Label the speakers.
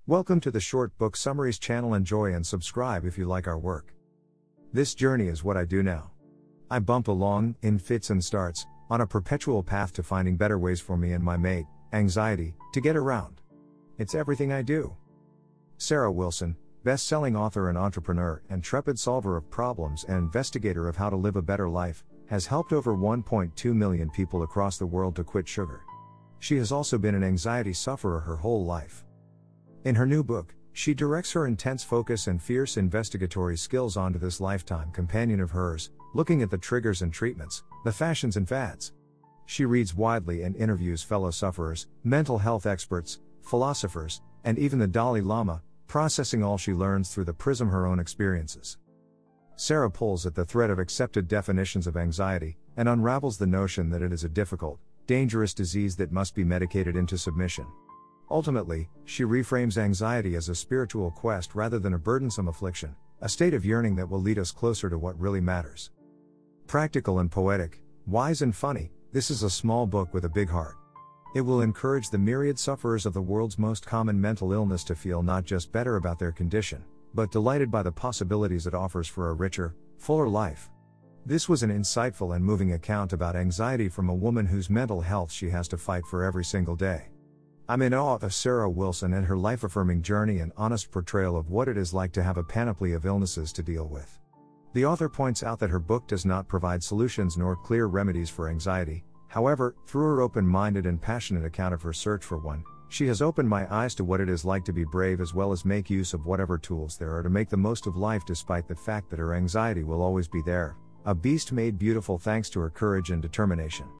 Speaker 1: Welcome to the Short Book Summaries channel. Enjoy and subscribe if you like our work. This journey is what I do now. I bump along, in fits and starts, on a perpetual path to finding better ways for me and my mate, anxiety, to get around. It's everything I do. Sarah Wilson, best-selling author and entrepreneur, intrepid solver of problems and investigator of how to live a better life, has helped over 1.2 million people across the world to quit sugar. She has also been an anxiety sufferer her whole life. In her new book, she directs her intense focus and fierce investigatory skills onto this lifetime companion of hers, looking at the triggers and treatments, the fashions and fads. She reads widely and interviews fellow sufferers, mental health experts, philosophers, and even the Dalai Lama, processing all she learns through the prism of her own experiences. Sarah pulls at the thread of accepted definitions of anxiety, and unravels the notion that it is a difficult, dangerous disease that must be medicated into submission. Ultimately, she reframes anxiety as a spiritual quest rather than a burdensome affliction, a state of yearning that will lead us closer to what really matters. Practical and poetic, wise and funny, this is a small book with a big heart. It will encourage the myriad sufferers of the world's most common mental illness to feel not just better about their condition, but delighted by the possibilities it offers for a richer, fuller life. This was an insightful and moving account about anxiety from a woman whose mental health she has to fight for every single day. I'm in awe of Sarah Wilson and her life-affirming journey and honest portrayal of what it is like to have a panoply of illnesses to deal with. The author points out that her book does not provide solutions nor clear remedies for anxiety. However, through her open-minded and passionate account of her search for one, she has opened my eyes to what it is like to be brave as well as make use of whatever tools there are to make the most of life despite the fact that her anxiety will always be there, a beast made beautiful thanks to her courage and determination.